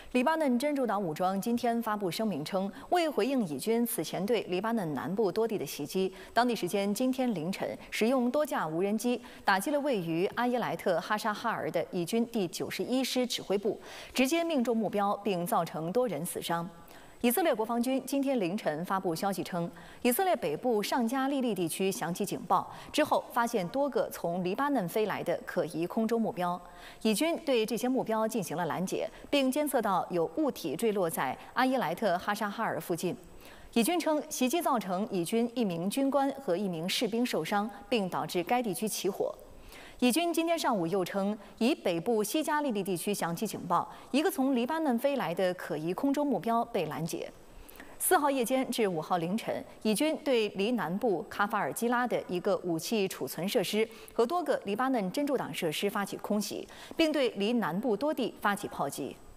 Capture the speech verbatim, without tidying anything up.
黎巴嫩真主党武装今天发布声明称，为回应以军此前对黎巴嫩南部多地的袭击，当地时间今天凌晨使用多架无人机打击了位于阿耶莱特哈沙哈尔的以军第九十一师指挥部，直接命中目标，并造成多人死伤。 以色列国防军今天凌晨发布消息称，以色列北部上加利利地区响起警报之后，发现多个从黎巴嫩飞来的可疑空中目标。以军对这些目标进行了拦截，并监测到有物体坠落在阿伊莱特哈沙哈尔附近。以军称，袭击造成以军一名军官和一名士兵受伤，并导致该地区起火。 以军今天上午又称，以北部西加利利地区响起警报，一个从黎巴嫩飞来的可疑空中目标被拦截。四号夜间至五号凌晨，以军对离南部卡法尔基拉的一个武器储存设施和多个黎巴嫩真主党设施发起空袭，并对离南部多地发起炮击。